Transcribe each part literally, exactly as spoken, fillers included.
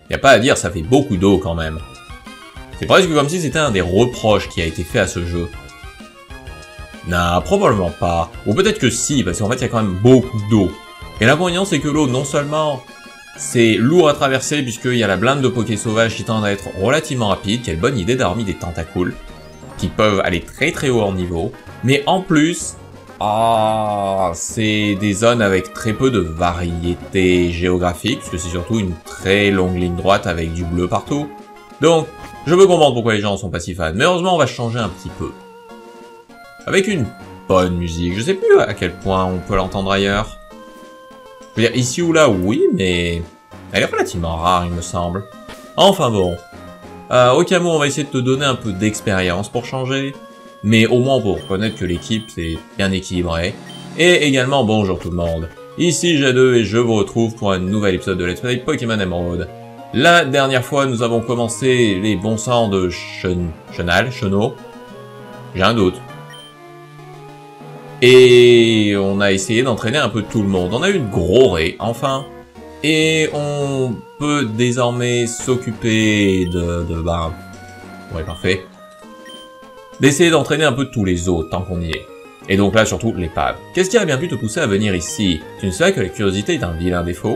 Y a pas à dire, ça fait beaucoup d'eau quand même. C'est presque comme si c'était un des reproches qui a été fait à ce jeu. Non, probablement pas. Ou peut-être que si, parce qu'en fait, il y a quand même beaucoup d'eau. Et l'inconvénient, c'est que l'eau, non seulement c'est lourd à traverser, puisqu'il y a la blinde de Poké sauvages qui tendent à être relativement rapide, quelle bonne idée d'avoir mis des tentacules, qui peuvent aller très très haut en niveau, mais en plus, ah, c'est des zones avec très peu de variété géographique, puisque c'est surtout une très longue ligne droite avec du bleu partout. Donc, je peux comprendre pourquoi les gens en sont pas si fans, mais heureusement, on va changer un petit peu. Avec une bonne musique, je sais plus à quel point on peut l'entendre ailleurs. Je veux dire, ici ou là, oui, mais elle est relativement rare, il me semble. Enfin bon. Euh, Okamo, on va essayer de te donner un peu d'expérience pour changer, mais au moins pour reconnaître que l'équipe c'est bien équilibré. Et également, bonjour tout le monde. Ici G deux et je vous retrouve pour un nouvel épisode de Let's Play Pokémon Emerald. La dernière fois, nous avons commencé les bons sangs de Chen... Chenal, Chenot. J'ai un doute. Et on a essayé d'entraîner un peu tout le monde. On a eu une gros raid, enfin. Et on peut désormais s'occuper de... de bah... Ouais, parfait. D'essayer d'entraîner un peu tous les autres, tant qu'on y est. Et donc là, surtout, l'épave. Qu'est-ce qui a bien pu te pousser à venir ici? Tu ne sais que la curiosité est un vilain défaut.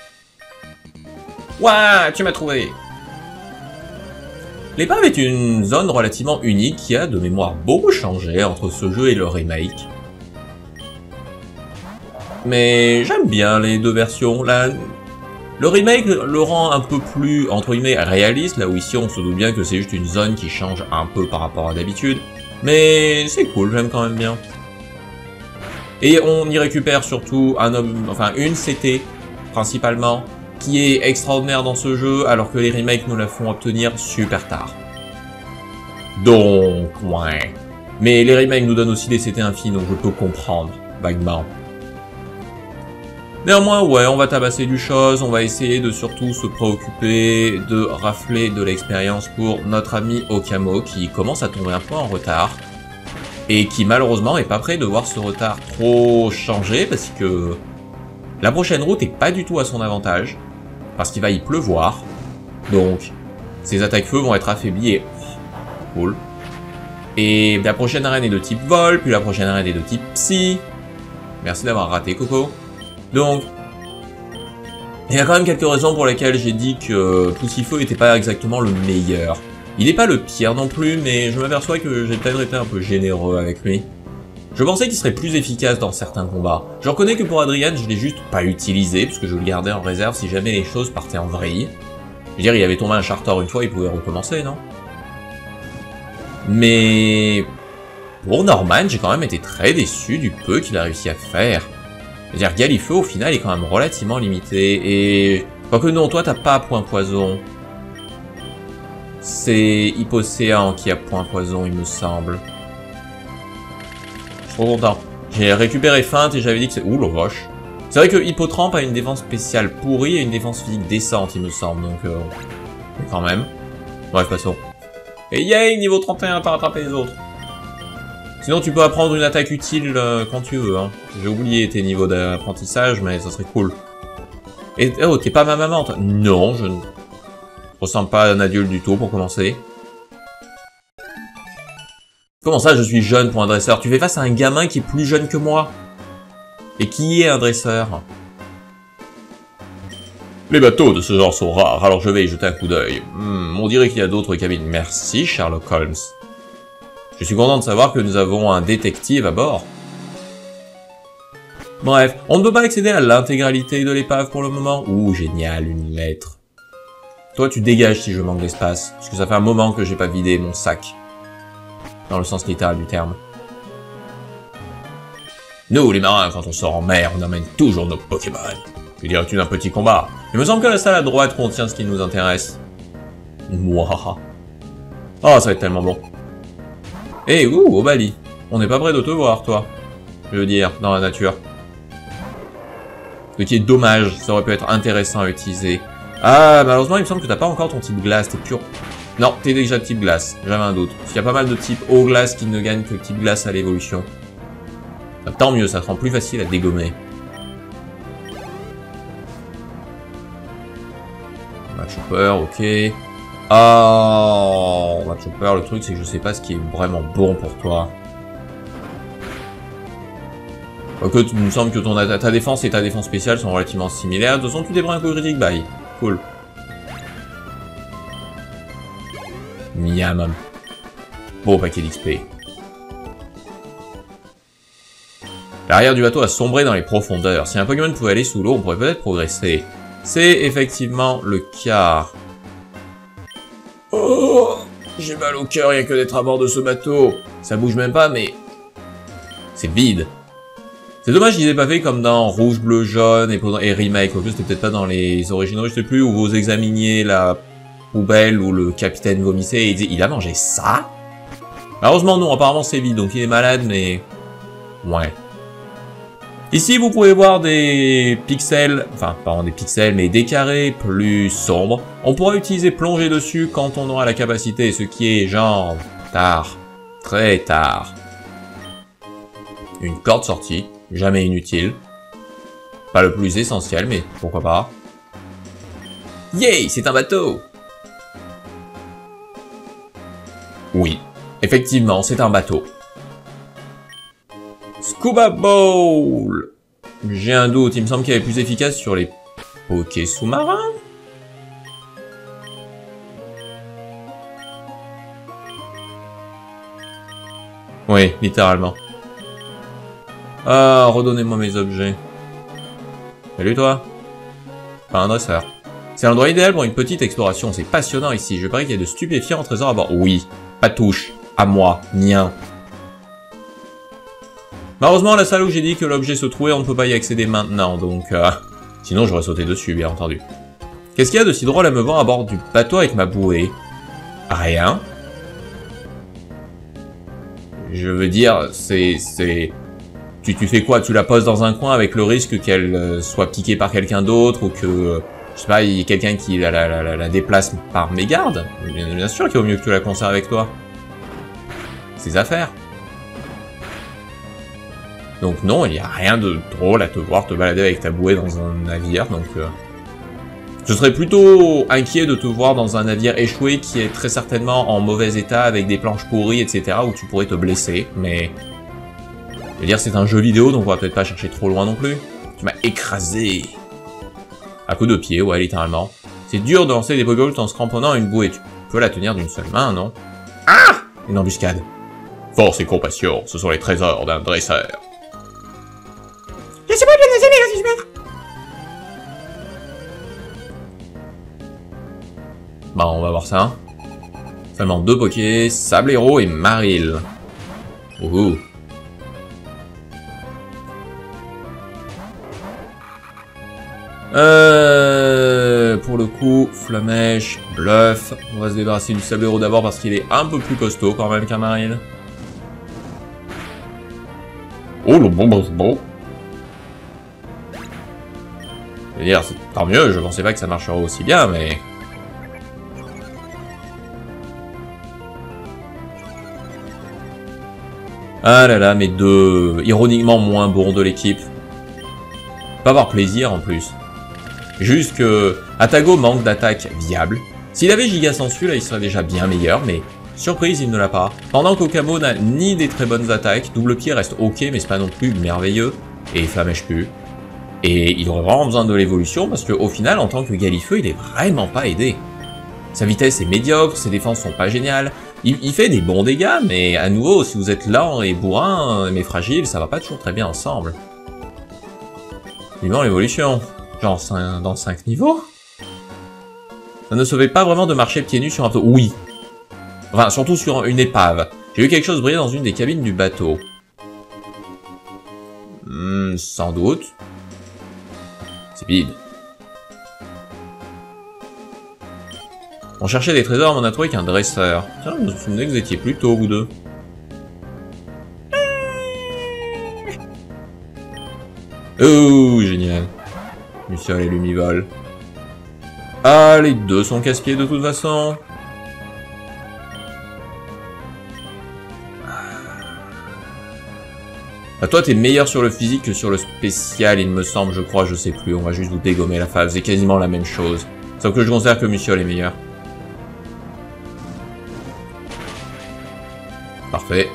Ouah, tu m'as trouvé! L'épave est une zone relativement unique qui a, de mémoire, beaucoup changé entre ce jeu et le remake. Mais j'aime bien les deux versions. La... Le remake le rend un peu plus, entre guillemets, réaliste, là où ici on se doute bien que c'est juste une zone qui change un peu par rapport à d'habitude. Mais c'est cool, j'aime quand même bien. Et on y récupère surtout un homme, enfin une C T, principalement, qui est extraordinaire dans ce jeu, alors que les remakes nous la font obtenir super tard. Donc, ouais. Mais les remakes nous donnent aussi des C T infinis, donc je peux comprendre, vaguement. Néanmoins, ouais, on va tabasser du chose, on va essayer de surtout se préoccuper de rafler de l'expérience pour notre ami Okamo, qui commence à tomber un peu en retard, et qui malheureusement est pas prêt de voir ce retard trop changer, parce que la prochaine route est pas du tout à son avantage, parce qu'il va y pleuvoir, donc ses attaques feu vont être affaiblies et... cool. Et la prochaine arène est de type vol, puis la prochaine arène est de type psy. Merci d'avoir raté, Coco. Donc, il y a quand même quelques raisons pour lesquelles j'ai dit que Poussifeu n'était pas exactement le meilleur. Il n'est pas le pire non plus, mais je m'aperçois que j'ai peut-être été un peu généreux avec lui. Je pensais qu'il serait plus efficace dans certains combats. Je reconnais que pour Adrien, je l'ai juste pas utilisé, puisque je le gardais en réserve si jamais les choses partaient en vrille. Je veux dire, il avait tombé un Chartor une fois, il pouvait recommencer, non? Mais... pour Norman, j'ai quand même été très déçu du peu qu'il a réussi à faire. C'est-à-dire Galifeu, au final, est quand même relativement limité, et... quoique non, toi, t'as pas point poison. C'est Hippocéan qui a point poison, il me semble. Je suis trop content. J'ai récupéré feinte et j'avais dit que c'est... ouh, la vache. C'est vrai que Hippotrampe a une défense spéciale pourrie et une défense physique décente, il me semble, donc... Euh... quand même. Bref, passons. Et yay, niveau trente et un, t'as rattrapé les autres. Sinon, tu peux apprendre une attaque utile euh, quand tu veux, hein. J'ai oublié tes niveaux d'apprentissage, mais ça serait cool. Et, oh, t'es pas ma maman, toi? Non, je ne ressemble pas à un adulte du tout, pour commencer. Comment ça, je suis jeune pour un dresseur? Tu fais face à un gamin qui est plus jeune que moi. Et qui est un dresseur? Les bateaux de ce genre sont rares, alors je vais y jeter un coup d'œil. Hmm, on dirait qu'il y a d'autres cabines. Merci, Sherlock Holmes. Je suis content de savoir que nous avons un détective à bord. Bref, on ne peut pas accéder à l'intégralité de l'épave pour le moment. Ouh, génial, une lettre. Toi, tu dégages si je manque d'espace, parce que ça fait un moment que j'ai pas vidé mon sac. Dans le sens littéral du terme. Nous, les marins, quand on sort en mer, on amène toujours nos Pokémon. Que dirais-tu d'un petit combat? Il me semble que la salle à droite contient ce qui nous intéresse. Mouah. Oh, ça va être tellement bon. Eh, hey, ouh, Obali. On n'est pas près de te voir, toi. Je veux dire, dans la nature. Ce qui est dommage, ça aurait pu être intéressant à utiliser. Ah, malheureusement, il me semble que t'as pas encore ton type glace, t'es pur... Non, t'es déjà type glace, j'avais un doute. Parce qu'il y a pas mal de types eau glace qui ne gagnent que type glace à l'évolution. Ah, tant mieux, ça te rend plus facile à dégommer. Match Chopper, ok. Oh, Match Chopper, le truc c'est que je sais pas ce qui est vraiment bon pour toi. Quoique, il me semble que ton, ta défense et ta défense spéciale sont relativement similaires. De toute façon, tu débrouilles un coup critique, bye. Cool. Miam. Beau paquet d'X P. L'arrière du bateau a sombré dans les profondeurs. Si un Pokémon pouvait aller sous l'eau, on pourrait peut-être progresser. C'est effectivement le cas. Oh, j'ai mal au cœur rien que d'être à bord de ce bateau. Ça bouge même pas, mais... c'est vide. C'est dommage qu'ils aient pas fait comme dans Rouge, Bleu, Jaune et, et Remake. En plus, c'était peut-être pas dans les originaux, je sais plus, où vous examiniez la poubelle où le capitaine vomissait et il disait « Il a mangé ça ?» Malheureusement, non. Apparemment, c'est vide, donc il est malade, mais... ouais. Ici, vous pouvez voir des pixels, enfin, pas des pixels, mais des carrés plus sombres. On pourra utiliser plonger dessus quand on aura la capacité, ce qui est genre... tard. Très tard. Une corde sortie. Jamais inutile. Pas le plus essentiel, mais pourquoi pas. Yay, c'est un bateau! Oui, effectivement, c'est un bateau. Scuba Bowl! J'ai un doute, il me semble qu'il est plus efficace sur les pokés sous-marins? Oui, littéralement. Ah, redonnez-moi mes objets. Salut toi. Pas un dresseur. C'est l'endroit idéal pour une petite exploration, c'est passionnant ici. Je parie qu'il y a de stupéfiants trésors à bord. Oui, pas touche. À moi, mien. Malheureusement, la salle où j'ai dit que l'objet se trouvait, on ne peut pas y accéder maintenant, donc... Euh... sinon, j'aurais sauté dessus, bien entendu. Qu'est-ce qu'il y a de si drôle à me voir à bord du bateau avec ma bouée? Rien. Je veux dire, c'est... c'est... Tu, tu fais quoi? Tu la poses dans un coin avec le risque qu'elle euh, soit piquée par quelqu'un d'autre ou que, euh, je sais pas, il y ait quelqu'un qui la, la, la, la déplace par mégarde? Bien, bien sûr qu'il vaut mieux que tu la conserves avec toi. Ses affaires. Donc non, il n'y a rien de drôle à te voir te balader avec ta bouée dans un navire, donc... Euh, je serais plutôt inquiet de te voir dans un navire échoué qui est très certainement en mauvais état avec des planches pourries, et cetera, où tu pourrais te blesser, mais... je veux dire, c'est un jeu vidéo, donc on va peut-être pas chercher trop loin non plus. Tu m'as écrasé. À coup de pied, ouais, littéralement. C'est dur de lancer des Pokéballs en se cramponnant à une bouée. Tu peux la tenir d'une seule main, non? Ah! Une embuscade. Force et compassion, ce sont les trésors d'un dresseur. Laissez-moi bien les aimer, si je mets. Bon, on va voir ça. Seulement deux Pokés, Sablero et Maril. Ouhou. Euh, pour le coup, Flamèche, Bluff. On va se débarrasser du Sablero d'abord parce qu'il est un peu plus costaud quand même qu'un Maril. Oh, le bon bon bon. Je veux dire, tant mieux, je pensais pas que ça marcherait aussi bien, mais... ah là là, mes deux ironiquement moins bons de l'équipe. Pas avoir plaisir en plus. Juste que Atago manque d'attaque viable. S'il avait Giga Sensu, là, il serait déjà bien meilleur, mais surprise, il ne l'a pas. Pendant qu'Okamo n'a ni des très bonnes attaques, Double Pied reste ok, mais c'est pas non plus merveilleux, et Flamèche plus. Et il aurait vraiment besoin de l'évolution, parce qu'au final, en tant que Galifeu, il est vraiment pas aidé. Sa vitesse est médiocre, ses défenses sont pas géniales, il, il fait des bons dégâts, mais à nouveau, si vous êtes lent et bourrin, mais fragile, ça va pas toujours très bien ensemble. Vivement l'évolution. Genre dans cinq niveaux. Ça ne se fait pas vraiment de marcher pieds nus sur un bateau. Oui. Enfin, surtout sur une épave. J'ai vu quelque chose briller dans une des cabines du bateau. Hmm, sans doute. C'est vide. On cherchait des trésors, mais on a trouvé qu'un dresseur. Tiens, je me souvenais que vous étiez plus tôt, vous deux. Oh, génial. Luciole et Lumivol. Ah, les deux sont casse-pieds de toute façon. Ah, toi, t'es meilleur sur le physique que sur le spécial, il me semble, je crois, je sais plus. On va juste vous dégommer la phase, c'est quasiment la même chose. Sauf que je considère que Musiole est meilleur. Parfait.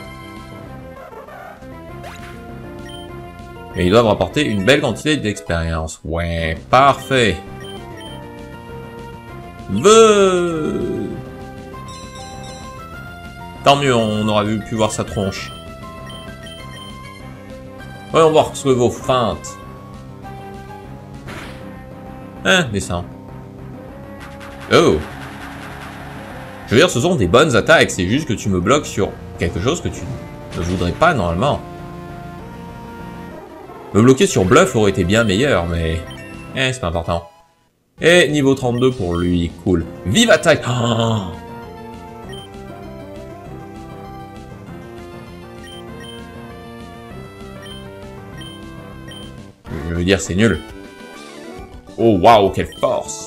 Et ils doivent rapporter une belle quantité d'expérience. Ouais, parfait. Veuh. Tant mieux, on aura pu voir sa tronche. Voyons voir ce que vos feintes. Hein, descend. Oh. Je veux dire, ce sont des bonnes attaques, c'est juste que tu me bloques sur quelque chose que tu ne voudrais pas normalement. Me bloquer sur bluff aurait été bien meilleur, mais... Eh, c'est pas important. Et niveau trente-deux pour lui, cool. Vive attaque. Oh. Je veux dire, c'est nul. Oh, waouh, quelle force.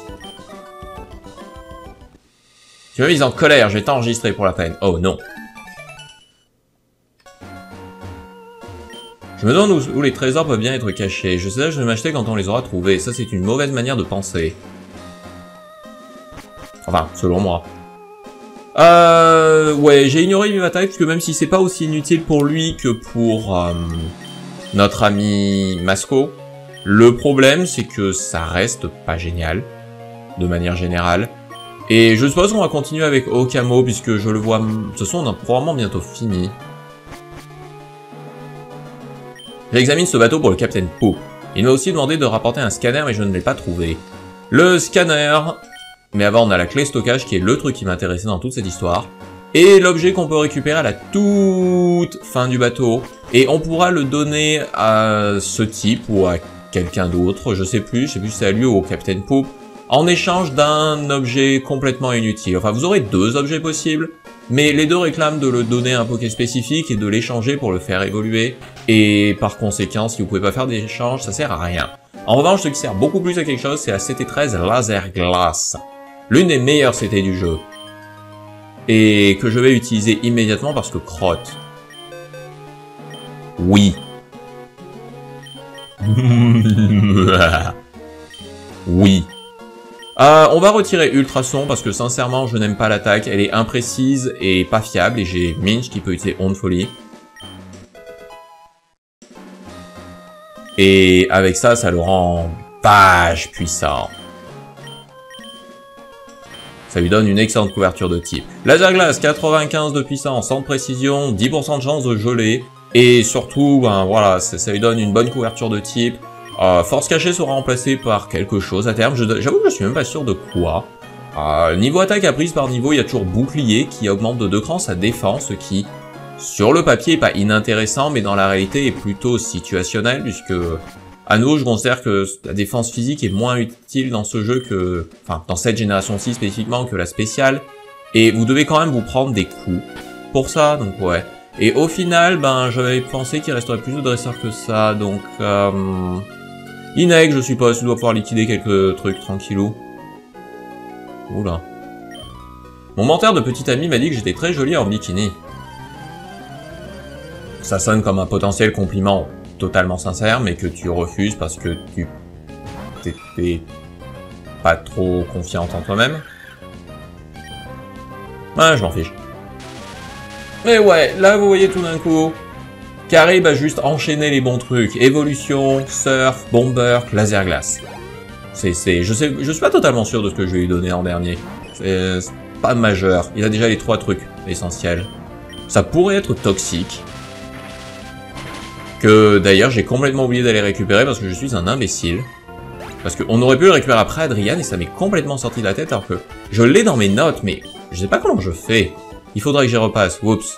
Tu m'as mis en colère, je vais t'enregistrer pour la peine. Oh, non. Je me demande où, où les trésors peuvent bien être cachés. Je sais là, je vais m'acheter quand on les aura trouvés. Ça, c'est une mauvaise manière de penser. Enfin, selon moi. Euh... Ouais, j'ai ignoré Vive Attaque, parce que même si c'est pas aussi inutile pour lui que pour euh, notre ami Masco, le problème, c'est que ça reste pas génial, de manière générale. Et je suppose qu'on va continuer avec Okamo, puisque je le vois... De toute façon, on a probablement bientôt fini. J'examine ce bateau pour le Captain Poop. Il m'a aussi demandé de rapporter un scanner, mais je ne l'ai pas trouvé. Le scanner... Mais avant, on a la clé stockage, qui est le truc qui m'intéressait dans toute cette histoire. Et l'objet qu'on peut récupérer à la toute fin du bateau. Et on pourra le donner à ce type, ou à quelqu'un d'autre, je sais plus, je sais plus si c'est à lui ou au Captain Poop, en échange d'un objet complètement inutile. Enfin, vous aurez deux objets possibles, mais les deux réclament de le donner à un Poké spécifique et de l'échanger pour le faire évoluer. Et par conséquent, si vous pouvez pas faire d'échange, ça sert à rien. En revanche, ce qui sert beaucoup plus à quelque chose, c'est la C T treize Laser Glace. L'une des meilleures C T du jeu. Et que je vais utiliser immédiatement parce que crotte. Oui. Oui. Euh, on va retirer Ultrason parce que sincèrement je n'aime pas l'attaque, elle est imprécise et pas fiable et j'ai Minch qui peut utiliser Onde Folie. Et avec ça, ça le rend vachement puissant. Ça lui donne une excellente couverture de type. Laser Glace, quatre-vingt-quinze de puissance, cent de précision, dix pour cent de chance de geler. Et surtout, ben voilà, ça, ça lui donne une bonne couverture de type. Euh, force cachée sera remplacée par quelque chose à terme. J'avoue que je suis même pas sûr de quoi. Euh, niveau attaque à prise par niveau, il y a toujours bouclier qui augmente de deux crans sa défense, ce qui, sur le papier, est pas inintéressant, mais dans la réalité est plutôt situationnel, puisque, à nouveau, je considère que la défense physique est moins utile dans ce jeu que, enfin, dans cette génération-ci spécifiquement que la spéciale. Et vous devez quand même vous prendre des coups pour ça, donc ouais. Et au final, ben, j'avais pensé qu'il resterait plus de dresseurs que ça, donc, euh... Ineg, je suppose, tu dois pouvoir liquider quelques trucs tranquillou. Oula. Mon menteur de petit ami m'a dit que j'étais très jolie en bikini. Ça sonne comme un potentiel compliment totalement sincère, mais que tu refuses parce que tu t'étais pas trop confiante en toi-même. Ouais, je m'en fiche. Mais ouais, là vous voyez tout d'un coup, Carib a juste enchaîné les bons trucs. Évolution, surf, bomber, laser glace. C'est, c'est, je sais, je suis pas totalement sûr de ce que je vais lui donner en dernier. C'est pas majeur. Il a déjà les trois trucs essentiels. Ça pourrait être toxique. Que d'ailleurs j'ai complètement oublié d'aller récupérer parce que je suis un imbécile. Parce qu'on aurait pu le récupérer après Adrian et ça m'est complètement sorti de la tête alors que je l'ai dans mes notes mais je sais pas comment je fais. Il faudra que j'y repasse. Oups.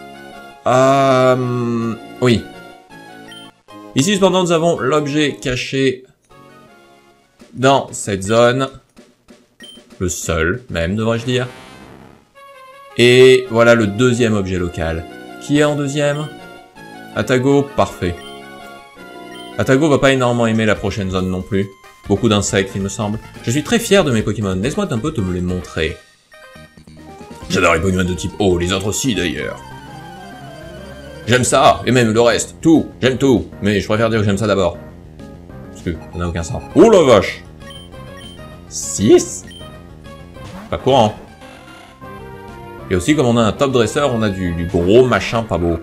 Euh... Oui. Ici, cependant, nous avons l'objet caché dans cette zone. Le seul, même, devrais-je dire. Et voilà le deuxième objet local. Qui est en deuxième? Atago, parfait. Atago va pas énormément aimer la prochaine zone non plus. Beaucoup d'insectes, il me semble. Je suis très fier de mes Pokémon. Laisse-moi un peu te me les montrer. J'adore les Pokémon de type eau, les autres aussi d'ailleurs. J'aime ça, et même le reste, tout, j'aime tout, mais je préfère dire que j'aime ça d'abord. Parce que ça n'a aucun sens. Oh la vache! six? Pas courant. Et aussi, comme on a un top dresseur, on a du, du gros machin pas beau.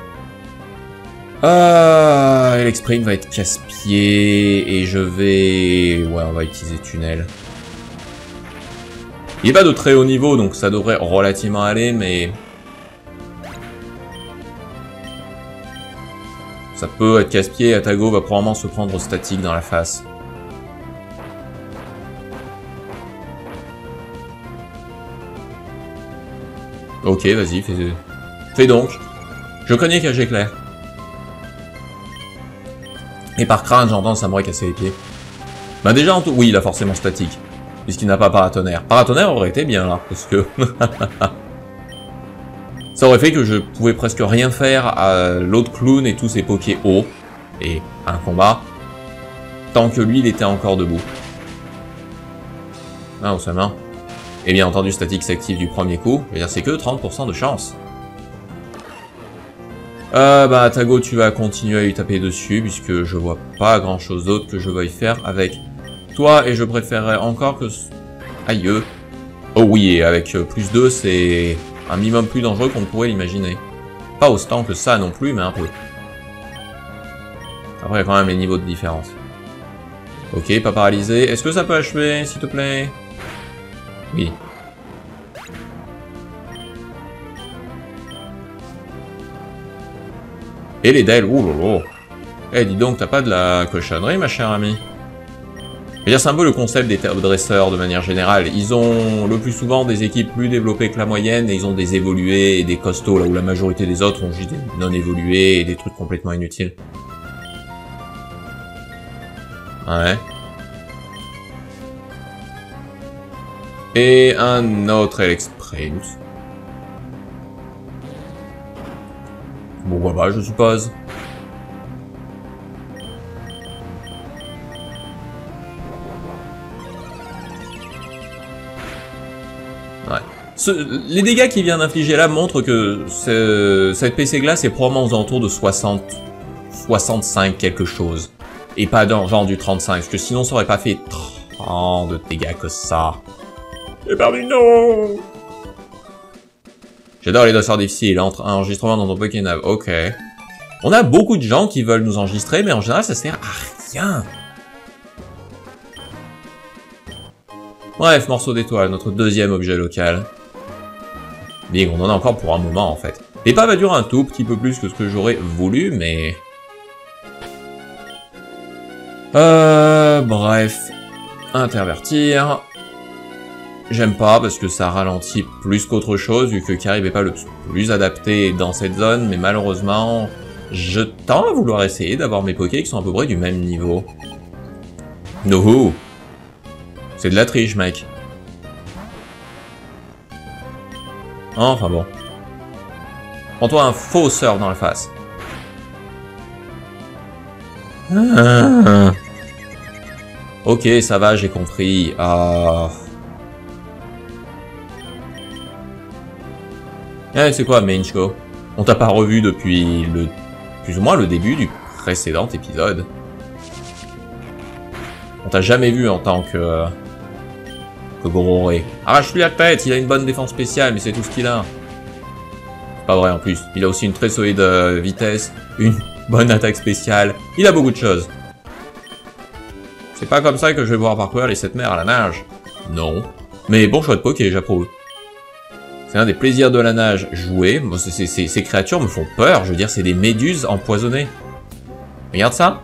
Ah, et l'exprint va être casse-pied, et je vais... Ouais, on va utiliser tunnel. Il n'est pas de très haut niveau, donc ça devrait relativement aller, mais... Ça peut être casse-pied, Atago va probablement se prendre statique dans la face. Ok, vas-y, fais... fais donc. Je connais K G clair. Et par crâne, j'entends Samurai casser les pieds. Bah déjà, en tout... oui, il a forcément statique. Puisqu'il n'a pas paratonnerre. Paratonnerre aurait été bien, là, parce que... ça aurait fait que je pouvais presque rien faire à l'autre clown et tous ses pokés hauts. Et à un combat. Tant que lui, il était encore debout. Ah, au sa main. Et bien entendu, statique s'active du premier coup. Je veux dire, c'est que trente pour cent de chance. Euh, bah, Atago, tu vas continuer à lui taper dessus, puisque je vois pas grand chose d'autre que je veuille faire avec toi, et je préférerais encore que... Aïe. Oh oui, et avec plus deux, c'est un minimum plus dangereux qu'on pourrait l'imaginer. Pas autant que ça non plus, mais un peu. Après, il y a quand même les niveaux de différence. Ok, pas paralysé. Est-ce que ça peut achever, s'il te plaît? Oui. Et les Dell, ouh lolo. Eh, dis donc, t'as pas de la cochonnerie, ma chère amie. Je veux dire, c'est un peu le concept des dresseurs de manière générale. Ils ont le plus souvent des équipes plus développées que la moyenne, et ils ont des évolués et des costauds, là où la majorité des autres ont juste des non évolués et des trucs complètement inutiles. Ouais. Et un autre Elexprint. Bon, voilà, je suppose. Ouais. Ce, les dégâts qu'il vient d'infliger là montrent que ce, cette P C glace est probablement aux alentours de soixante, soixante-cinq quelque chose. Et pas dans genre du trente-cinq, parce que sinon ça aurait pas fait tant de dégâts que ça. J'ai perdu, non! J'adore les dossards difficiles, entre un enregistrement dans ton Pokénave, ok. On a beaucoup de gens qui veulent nous enregistrer, mais en général ça sert à rien. Bref, morceau d'étoile, notre deuxième objet local. Big, on en a encore pour un moment en fait. L'épave va durer un tout petit peu plus que ce que j'aurais voulu, mais... Euh... Bref. Intervertir. J'aime pas parce que ça ralentit plus qu'autre chose, vu que Carib est pas le plus adapté dans cette zone, mais malheureusement, je tends à vouloir essayer d'avoir mes Pokés qui sont à peu près du même niveau. No! C'est de la triche, mec. Enfin bon. Prends-toi un faux surf dans la face. Ah. Ok, ça va, j'ai compris. Ah... Eh, c'est quoi, Mainchko? On t'a pas revu depuis le... plus ou moins le début du précédent épisode. On t'a jamais vu en tant que... que Gororé. Arrache-lui la tête, il a une bonne défense spéciale, mais c'est tout ce qu'il a. C'est pas vrai en plus. Il a aussi une très solide euh, vitesse, une bonne attaque spéciale. Il a beaucoup de choses. C'est pas comme ça que je vais voir parcourir les sept mers à la nage. Non. Mais bon choix de Poké, j'approuve. C'est un des plaisirs de la nage, jouer. Bon, c est, c est, ces créatures me font peur, je veux dire, c'est des méduses empoisonnées. Regarde ça.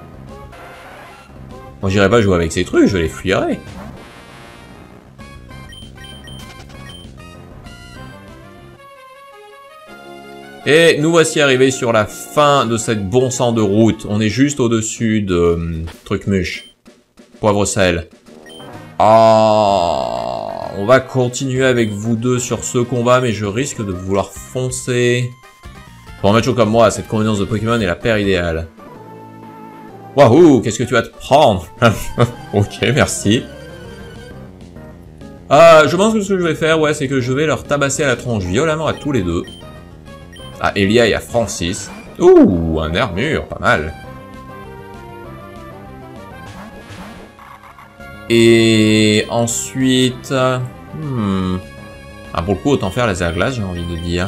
Moi, j'irai pas jouer avec ces trucs, je les fuirai. Et nous voici arrivés sur la fin de cette bon sang de route. On est juste au-dessus de... Euh, Trucmuche. Poivre sel. Ah... On va continuer avec vous deux sur ce combat, mais je risque de vouloir foncer. Pour un macho comme moi, cette combinaison de Pokémon est la paire idéale. Wahoo, qu'est-ce que tu vas te prendre? Ok, merci. Euh, je pense que ce que je vais faire, ouais, c'est que je vais leur tabasser à la tronche violemment à tous les deux. À Elia et à Francis. Ouh, un armure, pas mal. Et ensuite... Hmm... Ah, pour le coup, autant faire laser glace, j'ai envie de dire.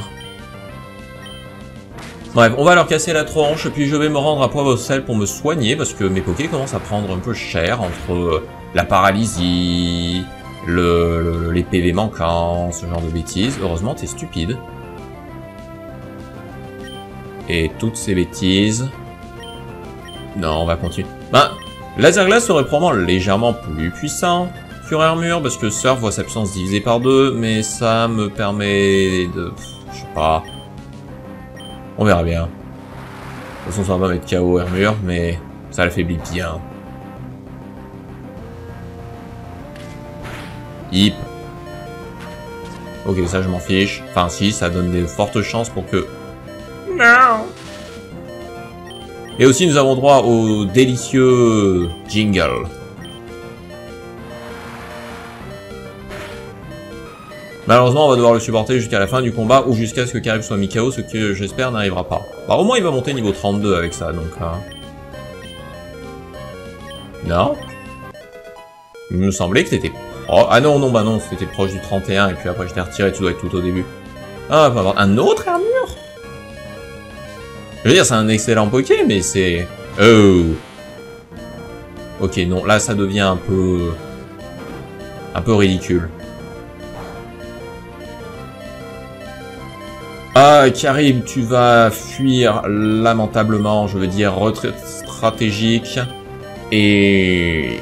Bref, on va leur casser la tronche, puis je vais me rendre à Poivre Sel pour me soigner, parce que mes pokés commencent à prendre un peu cher entre la paralysie, le, le, les P V manquants, ce genre de bêtises. Heureusement, t'es stupide. Et toutes ces bêtises... Non, on va continuer. Ben, Laser Glace serait probablement légèrement plus puissant. Cure Armure, parce que Surf voit sa puissance divisée par deux, mais ça me permet de... Je sais pas... On verra bien. De toute façon, ça va mettre K O Armure, mais ça l'affaiblit bien. Hip. Ok, ça je m'en fiche. Enfin si, ça donne des fortes chances pour que... Non. Et aussi nous avons droit au délicieux jingle. Malheureusement, on va devoir le supporter jusqu'à la fin du combat ou jusqu'à ce que Karib soit mis K O, ce que j'espère n'arrivera pas. Bah, au moins, il va monter niveau trente-deux avec ça, donc... Hein. Non. Il me semblait que t'étais... Oh, ah non, non, bah non, c'était proche du trente et un, et puis après je t'ai retiré, tu dois être tout au début. Ah, on va avoir un autre armure. Je veux dire, c'est un excellent Poké, mais c'est... Oh. Ok, non, là, ça devient un peu... Un peu ridicule. Ah, Karib, tu vas fuir lamentablement, je veux dire, retraite stratégique. Et...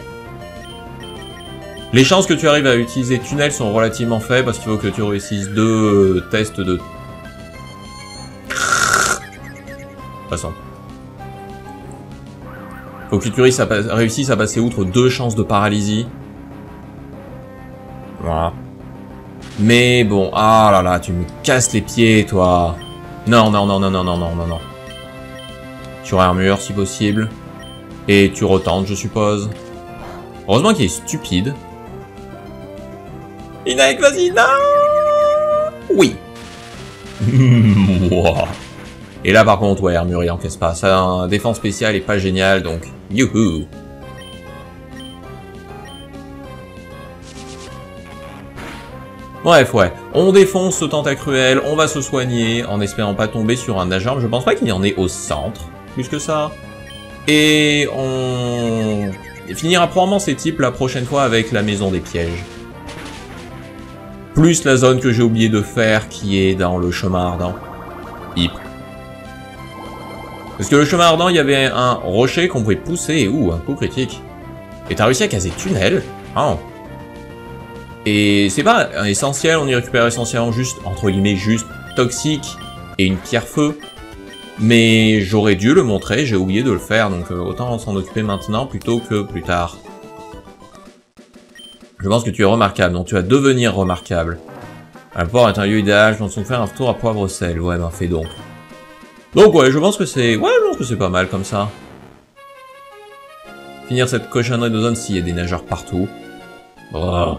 Les chances que tu arrives à utiliser tunnel sont relativement faibles parce qu'il faut que tu réussisses deux tests de... Passons. Faut que tu réussisses à, réussisses à passer outre deux chances de paralysie. Voilà. Mais bon, ah là là, tu me casses les pieds, toi. Non, non, non, non, non, non, non, non, non. Tu armure, si possible. Et tu retentes, je suppose. Heureusement qu'il est stupide. Inaek, vas-y, non. Oui. Moi. Et là, par contre, ouais, armure, il encaisse pas. Ça, un défense spéciale est pas génial, donc... Youhou. Bref, ouais, on défonce ce tentacruel, on va se soigner, en espérant pas tomber sur un nageur. Je pense pas qu'il y en ait au centre, plus que ça. Et on finira probablement ces types la prochaine fois avec la maison des pièges. Plus la zone que j'ai oublié de faire, qui est dans le chemin ardent. Hip. Parce que le chemin ardent, il y avait un rocher qu'on pouvait pousser, et ouh, un coup critique. Et t'as réussi à caser tunnel. Oh. Et c'est pas un essentiel, on y récupère essentiellement juste, entre guillemets, juste toxique et une pierre feu. Mais j'aurais dû le montrer, j'ai oublié de le faire, donc euh, autant s'en occuper maintenant plutôt que plus tard. Je pense que tu es remarquable, donc tu vas devenir remarquable. Un port est un lieu idéal, je pense qu'on fait un tour à Poivre Sel, ouais ben fais donc. Donc ouais, je pense que c'est... Ouais, je pense que c'est pas mal comme ça. Finir cette cochonnerie de zone s'il y a des nageurs partout. Oh.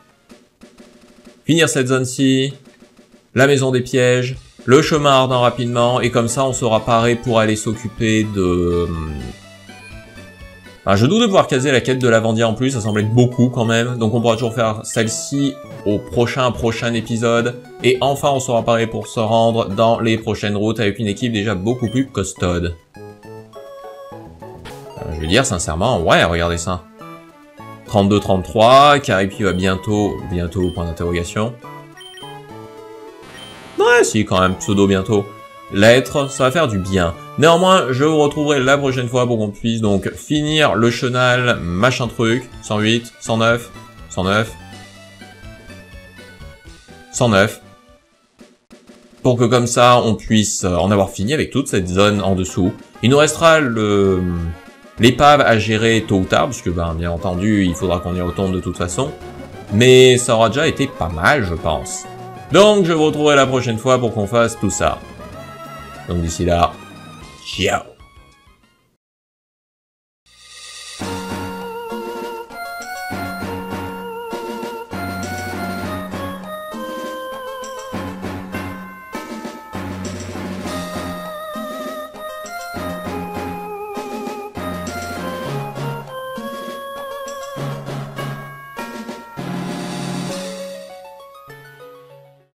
Finir cette zone-ci, la maison des pièges, le chemin ardent rapidement, et comme ça on sera paré pour aller s'occuper de... Enfin, je doute de pouvoir caser la quête de Lavandia en plus, ça semble être beaucoup quand même, donc on pourra toujours faire celle-ci au prochain prochain épisode, et enfin on sera paré pour se rendre dans les prochaines routes avec une équipe déjà beaucoup plus costaude. Je veux dire sincèrement, ouais, regardez ça. trente-deux trente-trois, Caripi va bientôt, bientôt, point d'interrogation. Ouais, si, quand même, pseudo bientôt. L'être, ça va faire du bien. Néanmoins, je vous retrouverai la prochaine fois pour qu'on puisse donc finir le chenal, machin truc, cent huit, cent neuf, cent neuf, cent neuf. Pour que comme ça, on puisse en avoir fini avec toute cette zone en dessous. Il nous restera le... l'épave à gérer tôt ou tard, puisque ben, bien entendu, il faudra qu'on y retourne de toute façon. Mais ça aura déjà été pas mal, je pense. Donc, je vous retrouverai la prochaine fois pour qu'on fasse tout ça. Donc d'ici là, ciao!